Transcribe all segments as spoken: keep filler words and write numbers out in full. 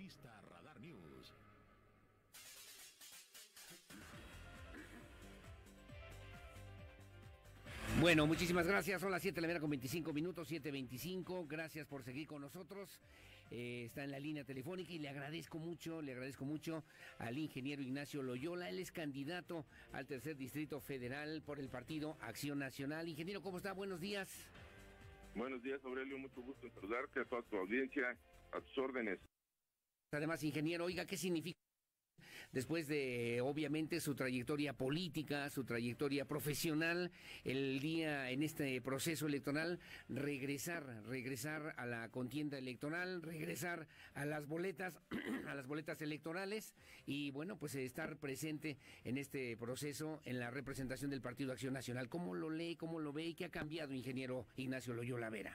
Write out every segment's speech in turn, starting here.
Entrevista Radar News. Bueno, muchísimas gracias. Son las siete de la mañana con veinticinco minutos, siete veinticinco. Gracias por seguir con nosotros. Eh, está en la línea telefónica y le agradezco mucho, le agradezco mucho al ingeniero Ignacio Loyola. Él es candidato al tercer distrito federal por el partido Acción Nacional. Ingeniero, ¿cómo está? Buenos días. Buenos días, Aurelio. Mucho gusto en saludarte, a toda tu audiencia, a tus órdenes. Además, ingeniero, oiga, ¿qué significa? Después de, obviamente, su trayectoria política, su trayectoria profesional, el día en este proceso electoral, regresar, regresar a la contienda electoral, regresar a las boletas, a las boletas electorales y, bueno, pues estar presente en este proceso en la representación del Partido Acción Nacional. ¿Cómo lo lee, cómo lo ve y qué ha cambiado, ingeniero Ignacio Loyola Vera?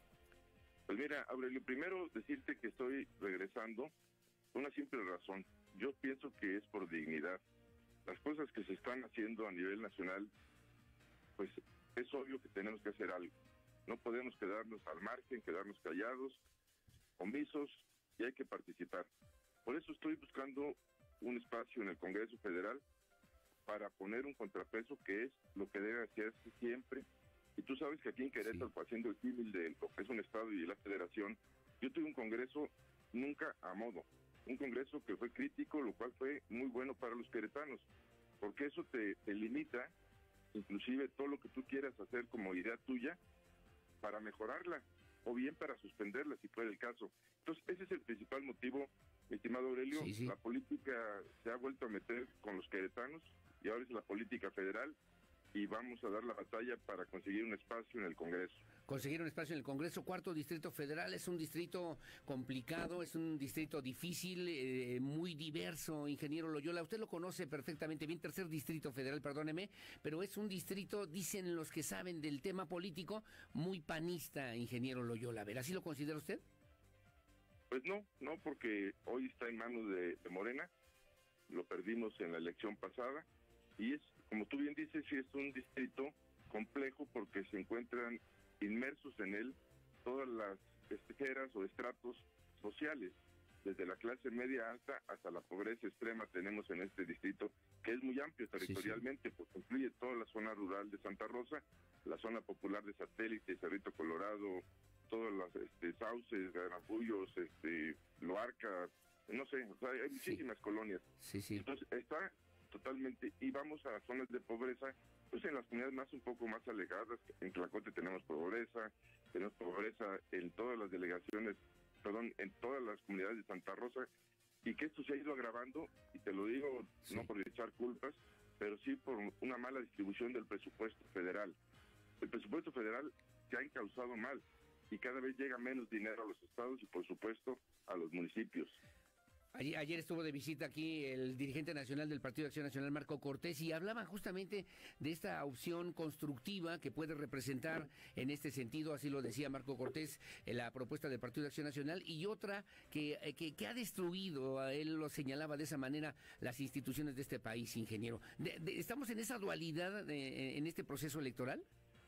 Pues mira, Aurelio, primero decirte que estoy regresando por una simple razón. Yo pienso que es por dignidad. Las cosas que se están haciendo a nivel nacional, pues es obvio que tenemos que hacer algo. No podemos quedarnos al margen, quedarnos callados, omisos, y hay que participar. Por eso estoy buscando un espacio en el Congreso Federal para poner un contrapeso, que es lo que debe hacerse siempre. Y tú sabes que aquí en Querétaro, sí, haciendo el símil de lo que es un Estado y la Federación, yo tuve un Congreso nunca a modo. Un congreso que fue crítico, lo cual fue muy bueno para los queretanos, porque eso te, te limita, inclusive todo lo que tú quieras hacer como idea tuya, para mejorarla, o bien para suspenderla, si fuera el caso. Entonces, ese es el principal motivo, mi estimado Aurelio. Sí, sí. La política se ha vuelto a meter con los queretanos, y ahora es la política federal, y vamos a dar la batalla para conseguir un espacio en el Congreso. Conseguir un espacio en el Congreso. Cuarto Distrito Federal es un distrito complicado, es un distrito difícil, eh, muy diverso, ingeniero Loyola. Usted lo conoce perfectamente bien, Tercer Distrito Federal, perdóneme, pero es un distrito, dicen los que saben del tema político, muy panista, ingeniero Loyola. ¿Ver, así lo considera usted? Pues no, no, porque hoy está en manos de, de Morena, lo perdimos en la elección pasada, y es, como tú bien dices, sí es un distrito complejo porque se encuentran inmersos en él todas las esferas o estratos sociales, desde la clase media alta hasta la pobreza extrema tenemos en este distrito, que es muy amplio territorialmente, sí, sí. Porque incluye toda la zona rural de Santa Rosa, la zona popular de Satélite, Cerrito Colorado, todas las este, Sauces, Garabullos, este, Loarca, no sé, o sea, hay muchísimas sí. colonias. Sí, sí. Entonces está totalmente, y vamos a zonas de pobreza, pues en las comunidades más un poco más alejadas. En Tlacote tenemos pobreza, tenemos pobreza en todas las delegaciones, perdón, en todas las comunidades de Santa Rosa, y que esto se ha ido agravando, y te lo digo sí. no por echar culpas, pero sí por una mala distribución del presupuesto federal. El presupuesto federal se ha encauzado mal, y cada vez llega menos dinero a los estados y por supuesto a los municipios. Ayer, ayer estuvo de visita aquí el dirigente nacional del Partido de Acción Nacional, Marco Cortés, y hablaban justamente de esta opción constructiva que puede representar en este sentido, así lo decía Marco Cortés, en la propuesta del Partido de Acción Nacional, y otra que, que, que ha destruido, él lo señalaba de esa manera, las instituciones de este país, ingeniero. De, de, ¿Estamos en esa dualidad de, en este proceso electoral?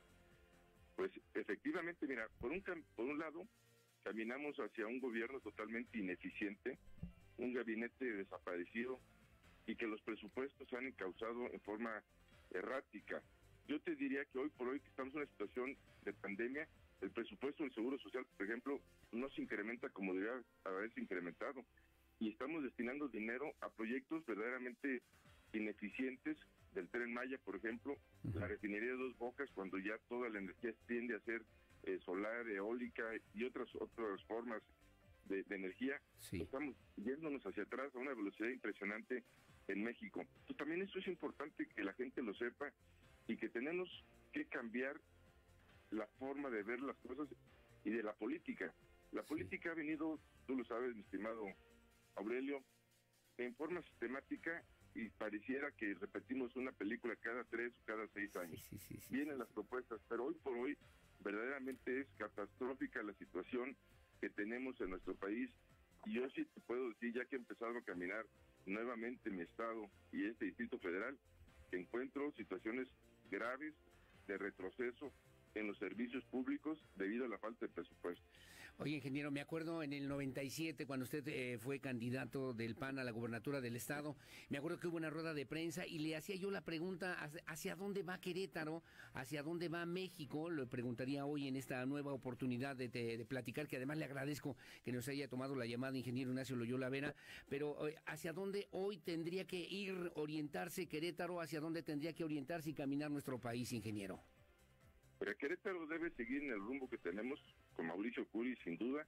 Pues efectivamente, mira, por un, por un lado, caminamos hacia un gobierno totalmente ineficiente, un gabinete desaparecido y que los presupuestos se han encauzado en forma errática. Yo te diría que hoy por hoy que estamos en una situación de pandemia, el presupuesto del Seguro Social, por ejemplo, no se incrementa como debería haberse incrementado, y estamos destinando dinero a proyectos verdaderamente ineficientes del Tren Maya, por ejemplo, uh-huh. la refinería de Dos Bocas, cuando ya toda la energía tiende a ser eh, solar, eólica y otras otras formas De, de energía, sí. Estamos yéndonos hacia atrás a una velocidad impresionante en México. Entonces, también eso es importante que la gente lo sepa, y que tenemos que cambiar la forma de ver las cosas y de la política. La sí. política ha venido, tú lo sabes, mi estimado Aurelio, en forma sistemática, y pareciera que repetimos una película cada tres o cada seis años. Sí, sí, sí, sí, Vienen sí, las sí. propuestas, pero hoy por hoy verdaderamente es catastrófica la situación que tenemos en nuestro país, y yo sí te puedo decir, ya que he empezado a caminar nuevamente en mi estado y este Distrito Federal, que encuentro situaciones graves de retroceso en los servicios públicos debido a la falta de presupuesto. Oye, ingeniero, me acuerdo en el noventa y siete, cuando usted eh, fue candidato del P A N a la gubernatura del estado, me acuerdo que hubo una rueda de prensa y le hacía yo la pregunta, ¿hacia dónde va Querétaro? ¿Hacia dónde va México? Le preguntaría hoy en esta nueva oportunidad de, de, de platicar, que además le agradezco que nos haya tomado la llamada, ingeniero Ignacio Loyola Vera, pero eh, ¿hacia dónde hoy tendría que ir, orientarse Querétaro? ¿Hacia dónde tendría que orientarse y caminar nuestro país, ingeniero? Pero Querétaro debe seguir en el rumbo que tenemos con Mauricio Curi, sin duda,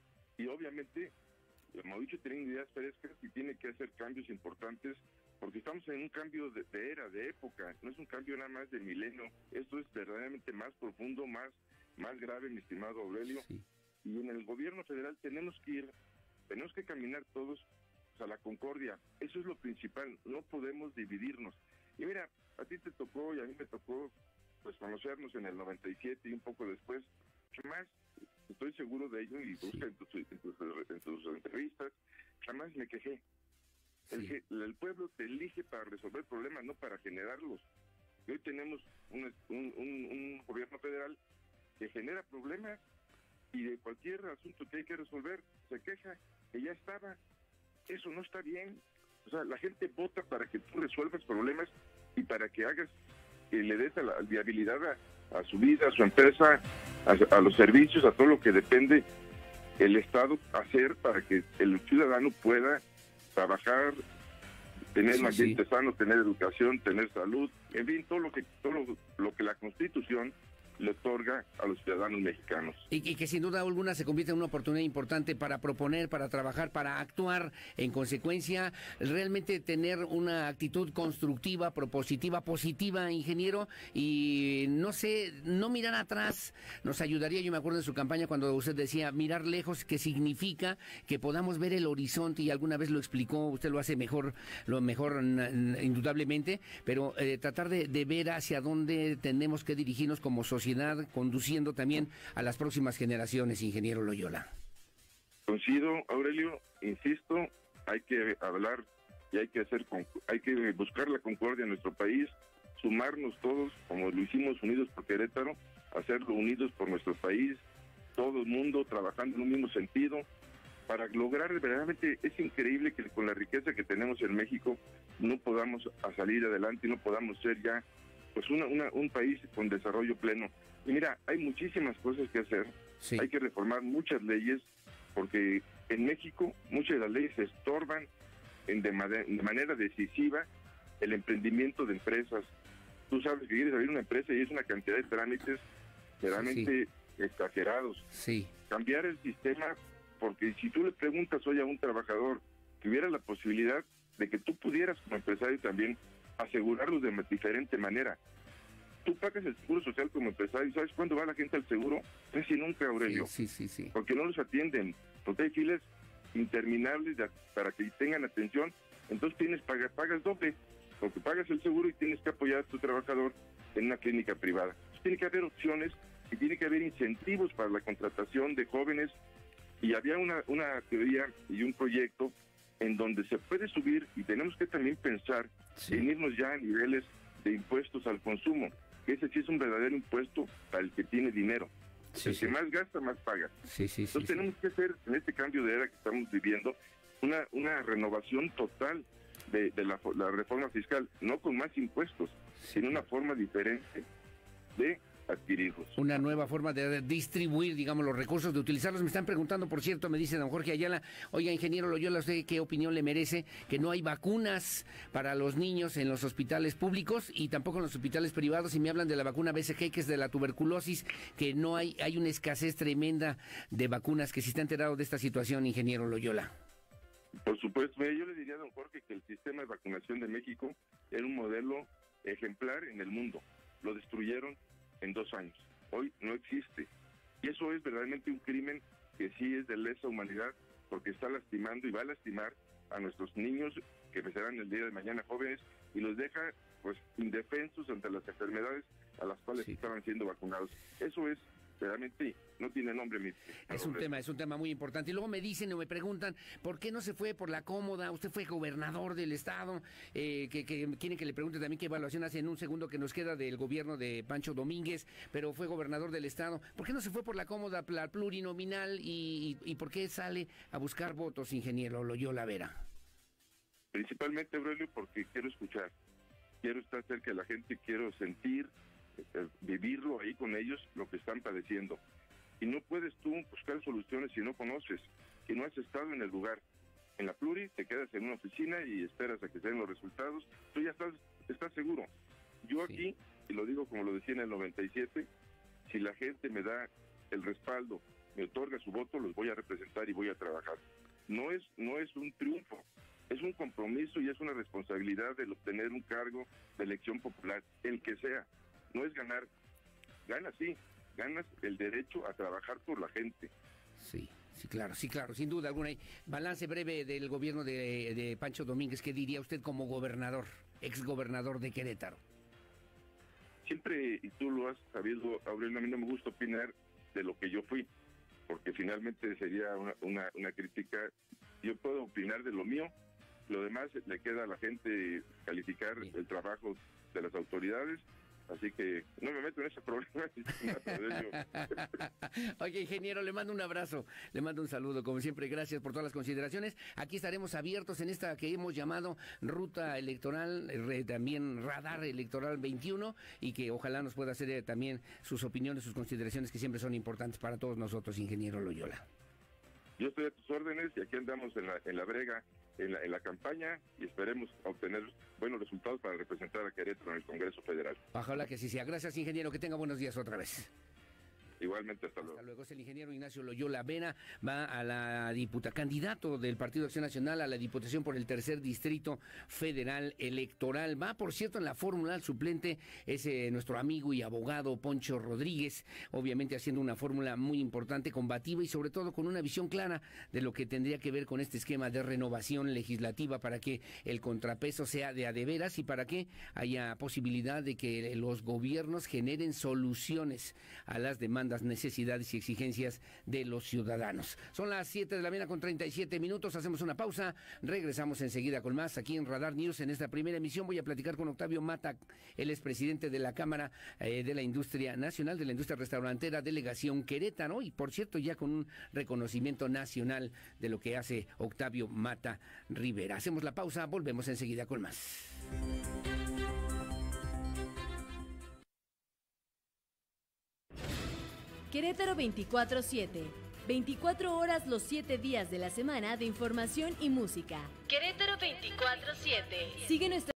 y obviamente Mauricio tiene ideas frescas y tiene que hacer cambios importantes, porque estamos en un cambio de, de era, de época, no es un cambio nada más de milenio, esto es verdaderamente más profundo, más, más grave, mi estimado Aurelio, sí. Y en el gobierno federal tenemos que ir, tenemos que caminar todos a la concordia, eso es lo principal, no podemos dividirnos. Y mira, a ti te tocó y a mí me tocó pues conocernos en el noventa y siete y un poco después, jamás, estoy seguro de ello y busca en tus, en tus, en tus entrevistas, jamás me quejé. El, sí. el pueblo te elige para resolver problemas, no para generarlos. Y hoy tenemos un, un, un, un gobierno federal que genera problemas y de cualquier asunto que hay que resolver se queja que ya estaba. Eso no está bien. O sea, la gente vota para que tú resuelvas problemas y para que hagas, que le des a la viabilidad a, a su vida, a su empresa, a, a los servicios, a todo lo que depende el Estado hacer para que el ciudadano pueda trabajar, tener sí, un ambiente sí. sano, tener educación, tener salud, en fin, todo lo que todo lo, lo que la Constitución le otorga a los ciudadanos mexicanos. Y, y que sin duda alguna se convierte en una oportunidad importante para proponer, para trabajar, para actuar en consecuencia, realmente tener una actitud constructiva, propositiva, positiva, ingeniero, y no sé, no mirar atrás nos ayudaría. Yo me acuerdo de su campaña cuando usted decía mirar lejos, que significa que podamos ver el horizonte, y alguna vez lo explicó, usted lo hace mejor, lo mejor indudablemente, pero eh, tratar de, de ver hacia dónde tenemos que dirigirnos como sociedad, conduciendo también a las próximas generaciones, ingeniero Loyola. Coincido, Aurelio, insisto, hay que hablar y hay que hacer, hay que buscar la concordia en nuestro país, sumarnos todos, como lo hicimos unidos por Querétaro, hacerlo unidos por nuestro país, todo el mundo trabajando en un mismo sentido, para lograr verdaderamente, es increíble que con la riqueza que tenemos en México no podamos salir adelante y no podamos ser ya pues una, una, un país con desarrollo pleno. Y mira, hay muchísimas cosas que hacer, sí. Hay que reformar muchas leyes, porque en México muchas de las leyes estorban en de, de manera decisiva el emprendimiento de empresas. Tú sabes que quieres abrir una empresa y es una cantidad de trámites realmente sí. exagerados. Sí. Cambiar el sistema, porque si tú le preguntas hoy a un trabajador que hubiera la posibilidad de que tú pudieras como empresario también asegurarlos de diferente manera. Tú pagas el seguro social como empresario, ¿sabes cuándo va la gente al seguro? Casi nunca, Aurelio. Sí, sí, sí, sí. Porque no los atienden, porque hay filas interminables de, para que tengan atención, entonces tienes pagas, pagas doble, porque pagas el seguro y tienes que apoyar a tu trabajador en una clínica privada. Entonces, tiene que haber opciones y tiene que haber incentivos para la contratación de jóvenes, y había una, una teoría y un proyecto en donde se puede subir, y tenemos que también pensar sí. en irnos ya a niveles de impuestos al consumo, que ese sí es un verdadero impuesto para el que tiene dinero. Sí, el sí. que más gasta, más paga. Sí, sí, Entonces sí, tenemos sí. que hacer, en este cambio de era que estamos viviendo, una, una renovación total de, de la, la reforma fiscal, no con más impuestos, sí. sino una forma diferente de adquirirlos. Una nueva forma de distribuir, digamos, los recursos, de utilizarlos. Me están preguntando, por cierto, me dice don Jorge Ayala, oiga, ingeniero Loyola, ¿usted qué opinión le merece que no hay vacunas para los niños en los hospitales públicos y tampoco en los hospitales privados? Y me hablan de la vacuna B C G, que es de la tuberculosis, que no hay, hay una escasez tremenda de vacunas, que si está enterado de esta situación, ingeniero Loyola. Por supuesto, yo le diría a don Jorge que el sistema de vacunación de México era un modelo ejemplar en el mundo. Lo destruyeron en dos años. Hoy no existe. Y eso es verdaderamente un crimen que sí es de lesa humanidad, porque está lastimando y va a lastimar a nuestros niños que serán el día de mañana jóvenes, y los deja pues indefensos ante las enfermedades a las cuales sí. estaban siendo vacunados. Eso es realmente no tiene nombre. Mi, es un tema, es un tema muy importante. Y luego me dicen o me preguntan, ¿por qué no se fue por la cómoda? Usted fue gobernador del estado, eh, que, que quieren que le pregunte también qué evaluación hace en un segundo que nos queda del gobierno de Pancho Domínguez, pero fue gobernador del estado. ¿Por qué no se fue por la cómoda, la plurinominal, y, y, y por qué sale a buscar votos, ingeniero Loyola Vera? Principalmente, Aurelio, porque quiero escuchar, quiero estar cerca de la gente, quiero sentir, eh, vivirlo ahí con ellos, lo que están padeciendo. Y no puedes tú buscar soluciones si no conoces, si no has estado en el lugar. En la pluri te quedas en una oficina y esperas a que se den los resultados, tú ya estás, estás seguro. Yo sí. Aquí, y lo digo como lo decía en el noventa y siete, si la gente me da el respaldo, me otorga su voto, los voy a representar y voy a trabajar. No es, no es un triunfo, es un compromiso y es una responsabilidad del obtener un cargo de elección popular, el que sea. No es ganar, gana sí, ganas el derecho a trabajar por la gente. Sí, sí, claro, sí, claro, sin duda alguna. Balance breve del gobierno de, de Pancho Domínguez, ¿qué diría usted como gobernador, exgobernador de Querétaro? Siempre, y tú lo has sabido, Aurelio, a mí no me gusta opinar de lo que yo fui, porque finalmente sería una, una, una crítica. Yo puedo opinar de lo mío, lo demás le queda a la gente calificar Bien. el trabajo de las autoridades. Así que no me meto en ese problema. Oye, ingeniero, le mando un abrazo, le mando un saludo, como siempre, gracias por todas las consideraciones. Aquí estaremos abiertos en esta que hemos llamado Ruta Electoral, eh, también Radar Electoral veintiuno, y que ojalá nos pueda hacer eh, también sus opiniones, sus consideraciones, que siempre son importantes para todos nosotros, ingeniero Loyola. Yo estoy a tus órdenes y aquí andamos en la, en la brega, en la, en la campaña, y esperemos obtener buenos resultados para representar a Querétaro en el Congreso Federal. Ojalá que sí sea. Gracias, ingeniero, que tenga buenos días otra vez. Igualmente, hasta luego. Hasta luego. Es el ingeniero Ignacio Loyola Vera, va a la diputa, candidato del Partido Acción Nacional a la Diputación por el tercer Distrito Federal Electoral. Va, por cierto, en la fórmula, el suplente es eh, nuestro amigo y abogado Poncho Rodríguez, obviamente haciendo una fórmula muy importante, combativa y sobre todo con una visión clara de lo que tendría que ver con este esquema de renovación legislativa para que el contrapeso sea de a de veras y para que haya posibilidad de que los gobiernos generen soluciones a las demandas, necesidades y exigencias de los ciudadanos. Son las siete de la mañana con treinta y siete minutos, hacemos una pausa, regresamos enseguida con más aquí en Radar News. En esta primera emisión voy a platicar con Octavio Mata, él es presidente de la Cámara eh, de la Industria Nacional, de la Industria Restaurantera, Delegación Querétaro, y por cierto ya con un reconocimiento nacional de lo que hace Octavio Mata Rivera. Hacemos la pausa, volvemos enseguida con más. Querétaro veinticuatro siete. veinticuatro horas los siete días de la semana de información y música. Querétaro veinticuatro siete. Sigue nuestra